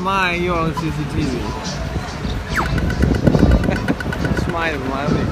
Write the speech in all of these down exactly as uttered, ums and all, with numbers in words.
Smile, you're on C C T V. Smile, smile.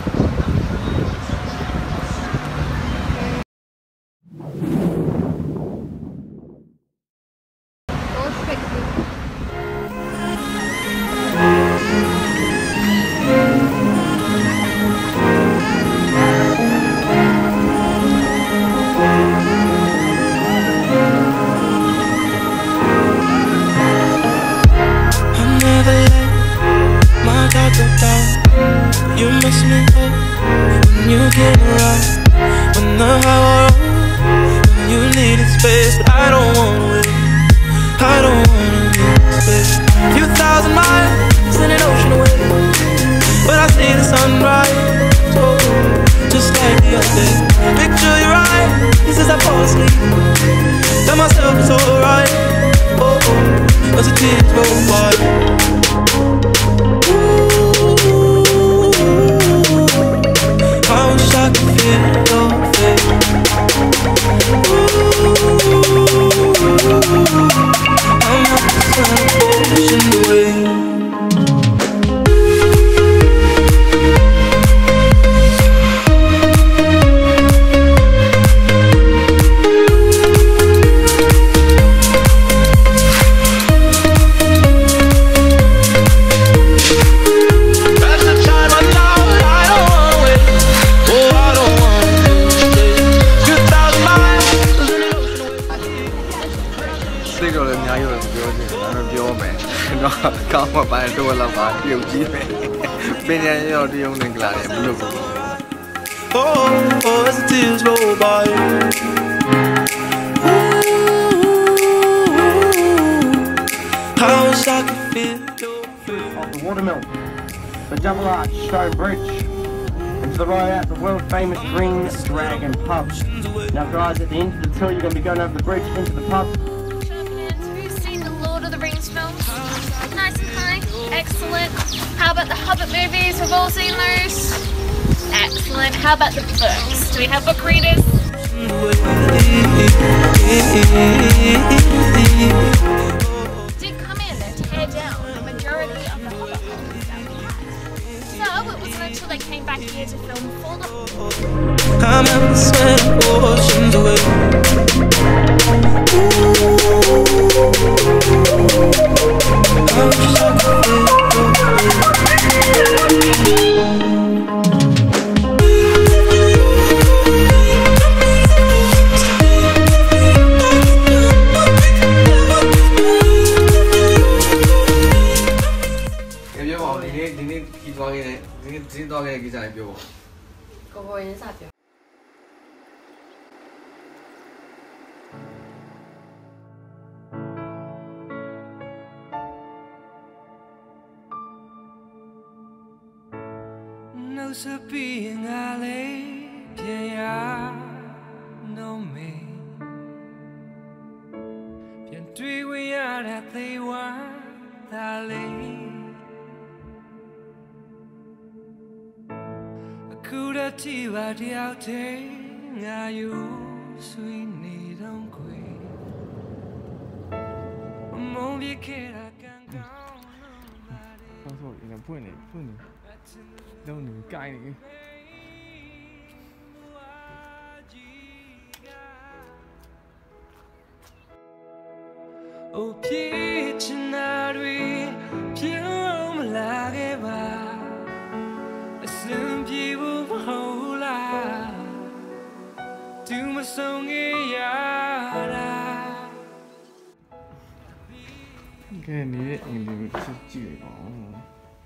You miss me when you came around, when the heart when you needed space. But I don't wanna wait, I don't wanna leave space. Few thousand miles in an ocean away, but I see the sunrise, oh, just like the other day. Picture your eyes as I fall asleep, tell myself it's alright, oh, oh, as the tears roll by. I can feel your face. Ooh, I'm not the sun pushing away. Come on, buy a door of our you, Benny, you're the only glad. Oh, oh, as the tears roll by. Ooh, I wish I could feel your face. Off the Watermill, the Double Arch Stone Bridge, into the right out the world famous Green Dragon pub. Now guys, at the end of the tour you're going to be going over the bridge into the pub. Who's seen the Lord of the Rings films? Nice and high. Excellent. How about the Hobbit movies? We've all seen those. Excellent. How about the books? Do we have book readers? Did come in and tear down the majority of the Hobbit films that we had. So it wasn't until they came back here to film for them. I'm at the sand oceans away. I wish I could feel your 그거 인사죠. No sabihin alay piaya no me Pian tui we are at the one dali Akuda tiwa diao te ngayu sweet need on queen Mong bi kera kan kan 他说应该不会呢，不会呢，都你盖你。 Oh, Piechinari, Pium Lageva, a simple hola, to my song yara. Okay, 你你是几个哦？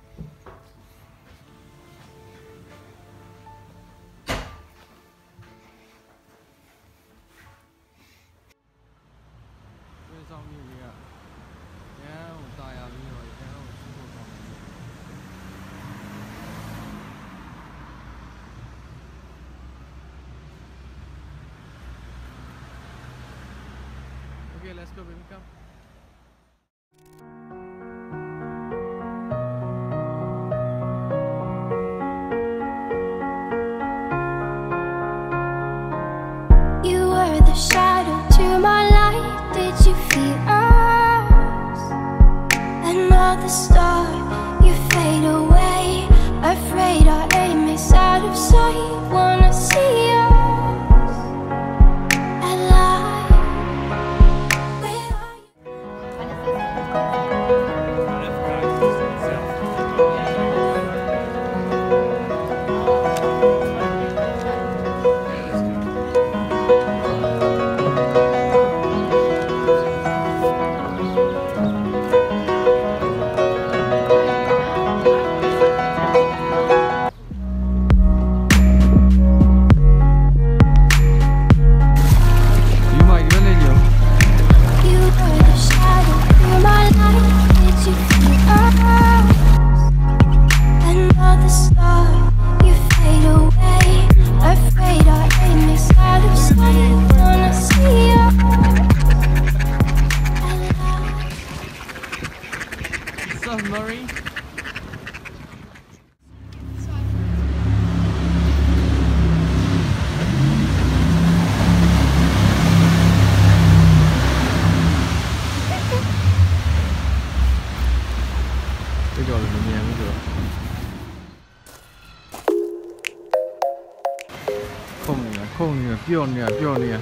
上面这个，然后大家比较，然后石头上面。Okay, let's go, baby, come. You were the shadow to my light. Did you feel us Another star, you fade away. Afraid our aim is out of sight. Wanna see us alive. Where are you? You were the shadow through my life. Did you feel us? Another star, you fade away. Afraid our aim is out of sight. Wanna see us alive. What's up, Murray? Bây giờ là mình nghe bây giờ không nè, không nè, biểu nè, biểu nè.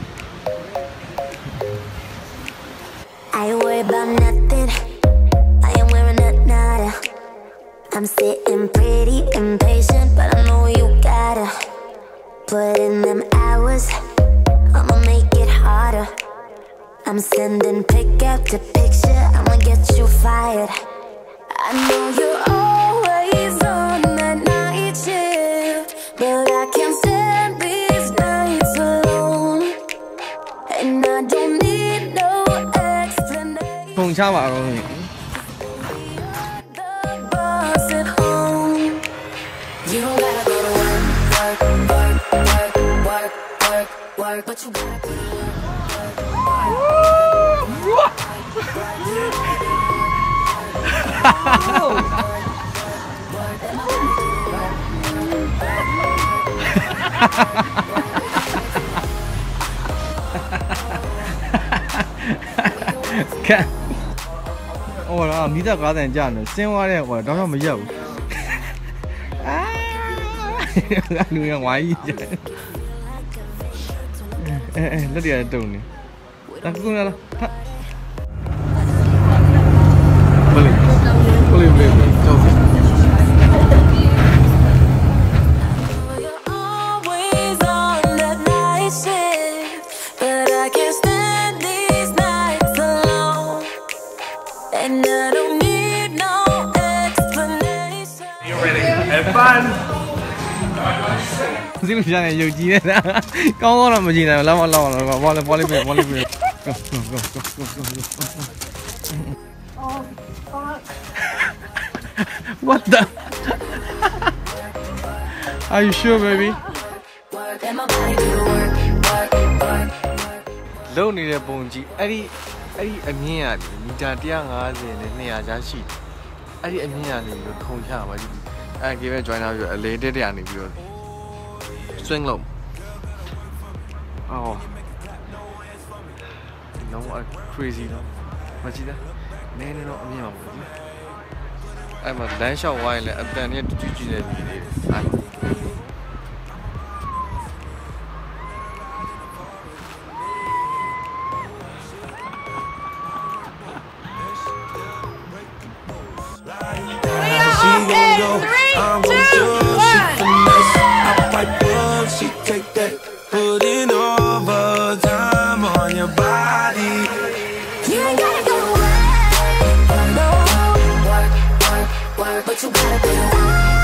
I worry about nothing. I am wearing a nada. I'm sitting pretty impatient, but I know you gotta put in them hours. I'ma make it harder. I'm sending pick after picture. I'ma get you fired. I know you're always on that night shift, but I can't stand these nights alone. And I don't need no explanation. Không sao bảo rồi. The boss at home. You don't gotta go to work, work, work, work, work, work, work, but you gotta put in work, work, work, work. 看，我了，你这刚才讲的，生活的我当然没有。啊，路上玩一下。哎哎，那点动呢？那过来了，他。不灵，不灵，不灵，不灵，走。 Xin lỗi này nhiều chi đấy, con con làm gì này, làm làm làm làm volley volley volley volley. Go go go go go go go. Oh fuck! What the? Are you sure, baby? Lâu này là bông chi, ấy ấy anh nghe à, mình trả tiền à, gì này này giá trị, ấy anh nghe à, mình không trả mà gì, anh kia join nào rồi, lấy để để anh đi rồi. Xuyên lồng. Oh. Nó gọi crazy đó. Mà chị đó. Nè nè nó âm nhầm. Ai mà đánh sau ngoài là âm thanh này chú chú này gì ai. She take that, put in overtime on your body. You ain't gotta go away, no. Work, work, work, but you gotta put in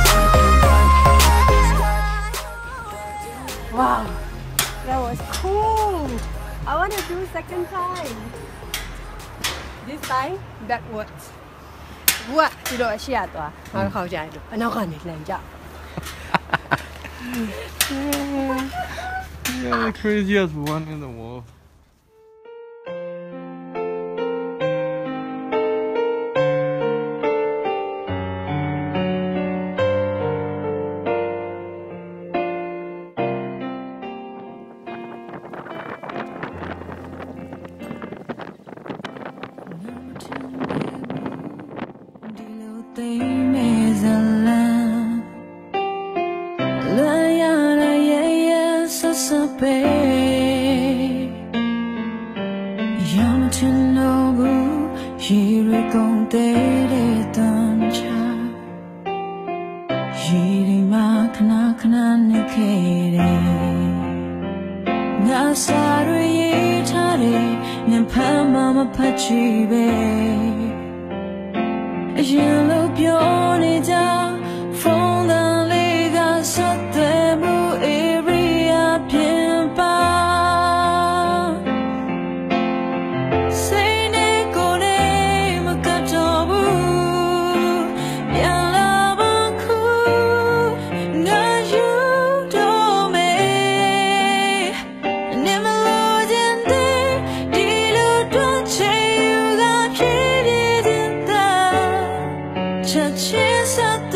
work. Wow, that was cool. I want to do second time. This time backwards. Buat duduk Asia tu ah. Kalau kau jadi, anak kan ni lanjut. Yeah, the craziest one in the world. Cha-cha-cha